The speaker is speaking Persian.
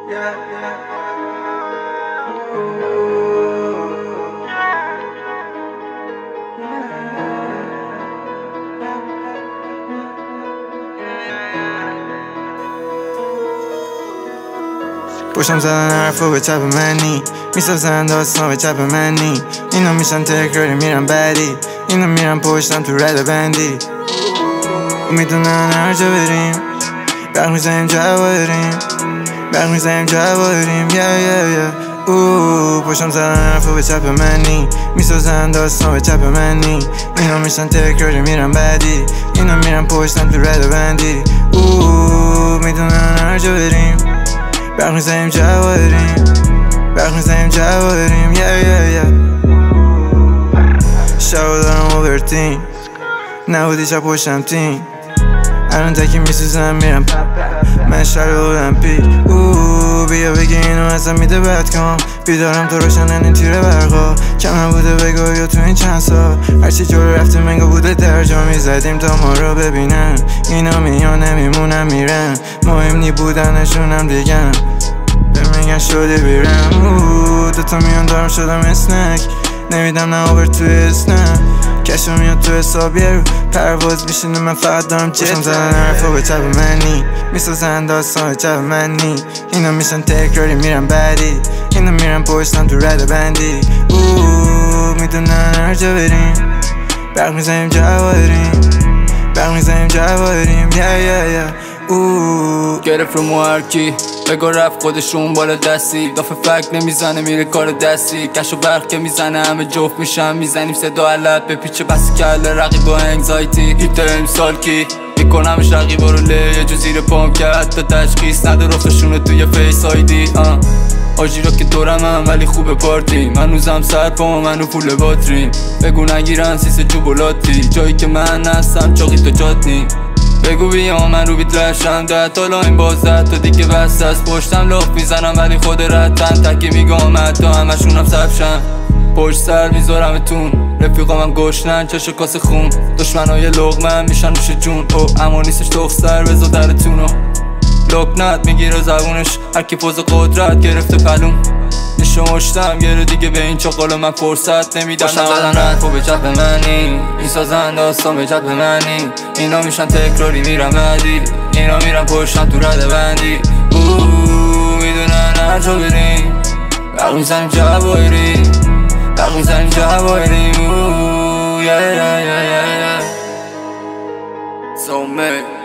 پشتم زدن حرفا به چپ منی، میسازن داستان به چپ منی. اینا میشن تکراری میرن بعدی، اینا میرن پشتم تو رد بندی. میدونن هر جا بریم برق میزنیم جواریم، برق میزنیم جواریم. پشتم زدن حرفا به چپ منی، میسازن داستان به چپ منی. اینا میشن تکراری میرن بعدی، اینا میرن پشتم تو رد بندی. میدونن هر جا بریم برق میزنیم جواریم، برق میزنیم جواریم. شبا دارم اوورتین، نبودی شب پشتم تین. الان تکی میسوزم میرم من شهر المپیک. بیا بگی اینو ازم میده بد کن، بیدارم تو روشنن این تیر برقا. کم نبوده بگو یا تو این چند سال هرچی جلو رفتیم منگو بوده درجا میزدیم تا ما رو ببینن. اینا میان نمیمونن میرن، مهم نی بودنشونم دیگم میگن شده بیرم. دوتا میان دارم شدم اسنک، نمیدم نه آور توی اسنم. کشو میاد تو حساب یه رو پرواز بیشینه، من فقط دارم چشم زدن حرفا به چپ منی، میسازن داستان به چپ منی. اینا میشن تکراری میرن بعدی، اینا میرن پشتم تو رد بندی. میدونن هر جا بریم برق میزنیم جواریم، برق میزنیم جواریم. گرفت رو موهرکی بگو رفت خودشون بالا دستی، دافه فک نمیزنه میره کار دستی. کش و برق که میزنه همه جفت میشن، میزنیم صدا علت به پیچه بس کله. رقیب با انگزایتی هیپتر امسال کی میکنمش رقیبا رو یه جو زیر پام که حتی تشخیص نده رخشونه توی فیس آیدی. آجی را که دورم ولی خوب پارتی، من روزم سر پام منو پول باتریم. بگو نگیرن سیس جوبولاتی، جایی که من هستم چاقی تو جات نی. بگو بیا من رو بیت لشم 10 تا لاین باز 10 تا دیگه بست از پشتم لاف میزنم ولی خود رتن تکی میگم حتی همشونم سبشن. پشت سر میذارمتون رفیقا من گشنن چشو کاسه خون، دشمنای لقمه میشن نوش جون. اما نیستش دختر بزا درتونو لکنت میگیره زبونش، هرکی پوز قدرت گرفته پلون. میشمشتم یه رو دیگه به این چاقالا من فرصت نمیدن. پشتم زدن حرفا به چپ منی، میسازن داستان به چپ منی. اینا میشن تکراری میرن بعدی، اینا میرن پشتم تو رد بندی. میدونن هر جا بریم برق میزنیم جواریم، برق میزنیم جواریم. So mad